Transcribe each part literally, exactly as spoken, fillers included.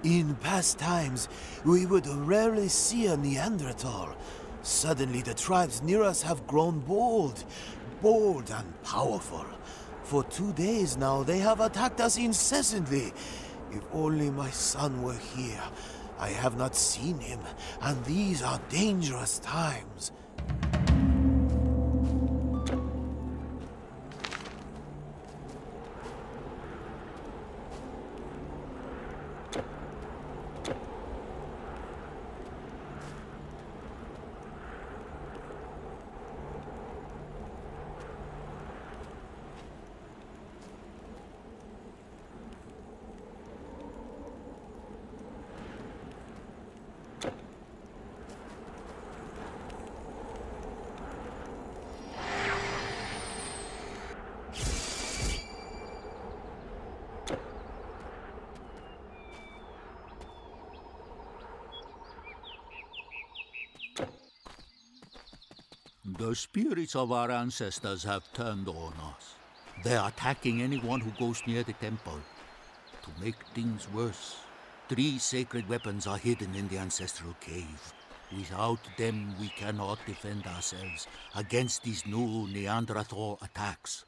In past times, we would rarely see a Neanderthal. Suddenly, the tribes near us have grown bold. Bold and powerful. For two days now, they have attacked us incessantly. If only my son were here. I have not seen him, and these are dangerous times. The spirits of our ancestors have turned on us. They are attacking anyone who goes near the temple. To make things worse, three sacred weapons are hidden in the ancestral cave. Without them, we cannot defend ourselves against these new Neanderthal attacks.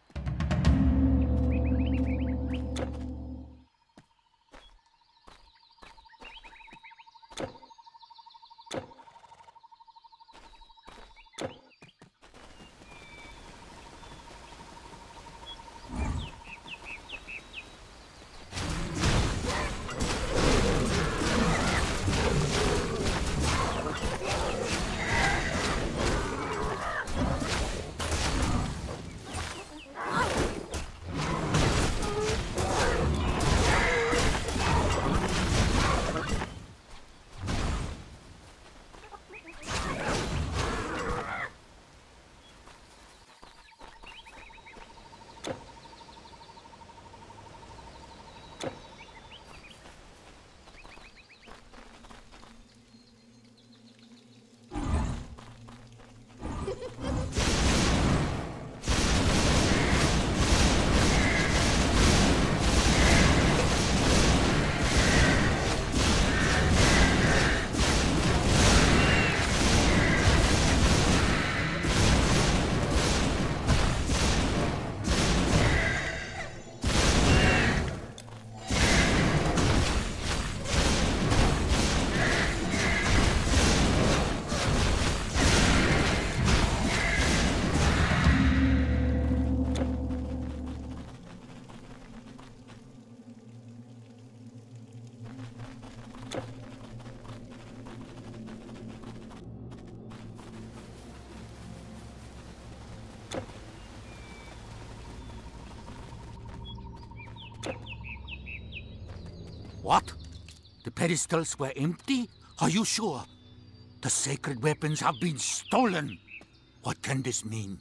What? The pedestals were empty? Are you sure? The sacred weapons have been stolen. What can this mean?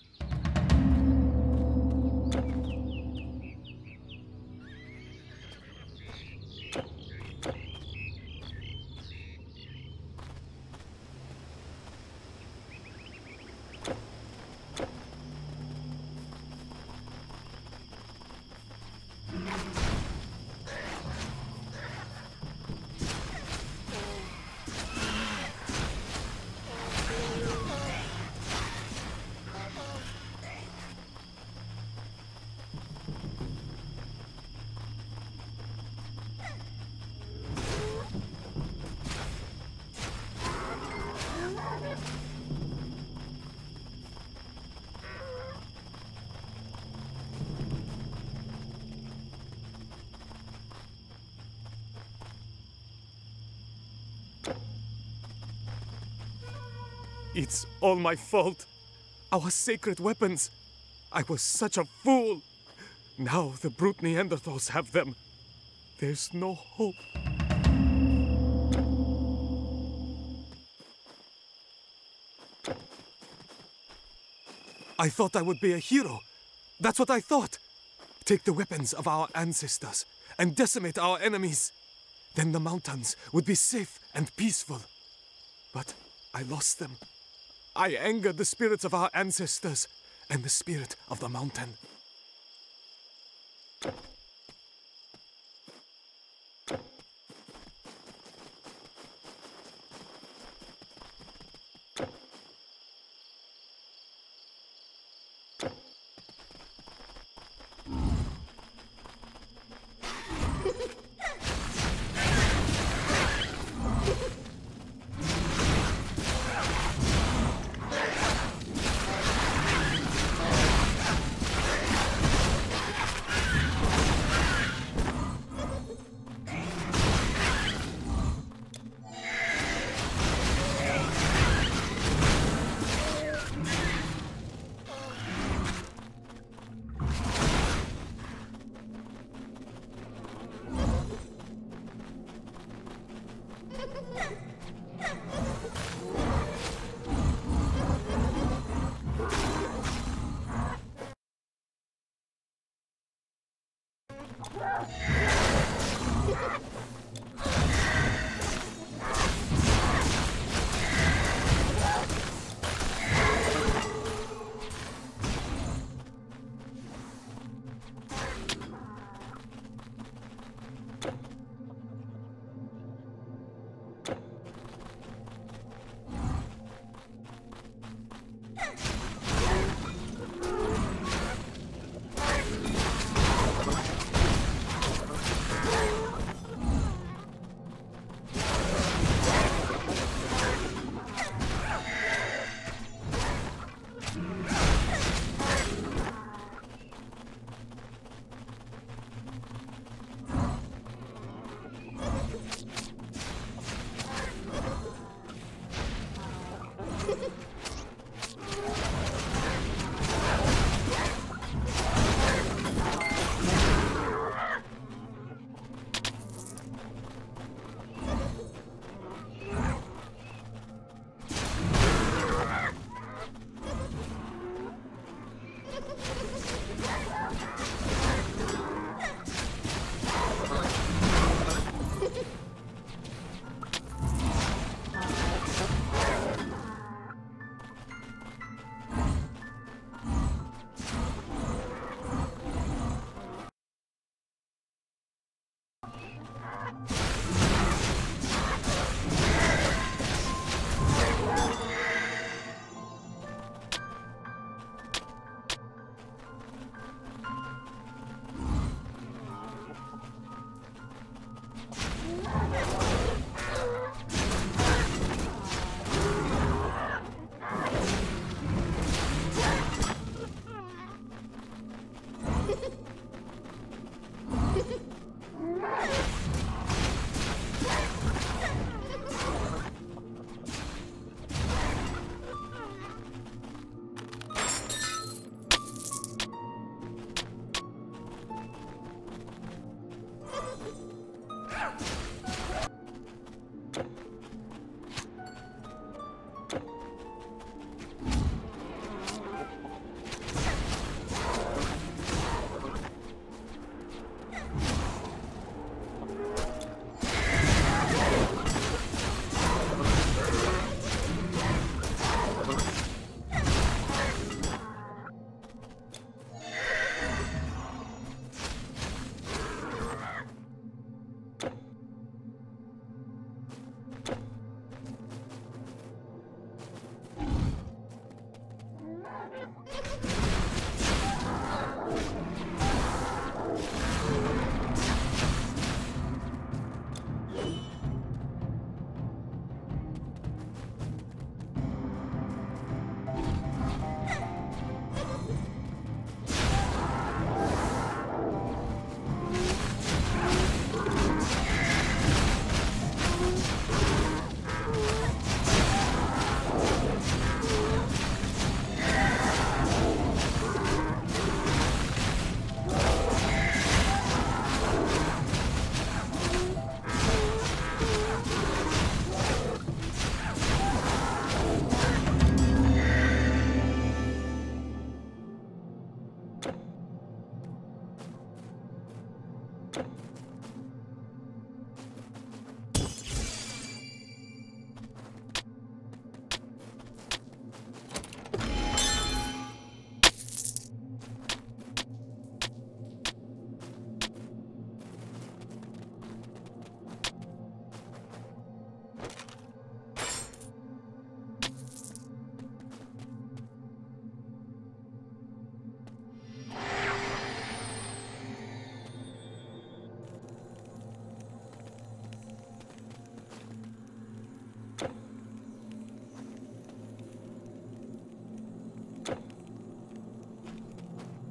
It's all my fault. Our sacred weapons. I was such a fool. Now the brute Neanderthals have them. There's no hope. I thought I would be a hero. That's what I thought. Take the weapons of our ancestors and decimate our enemies. Then the mountains would be safe and peaceful. But I lost them. I angered the spirits of our ancestors and the spirit of the mountain.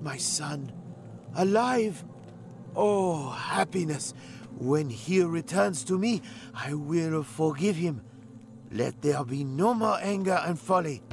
my son, alive. Oh, happiness! When he returns to me, I will forgive him. Let there be no more anger and folly.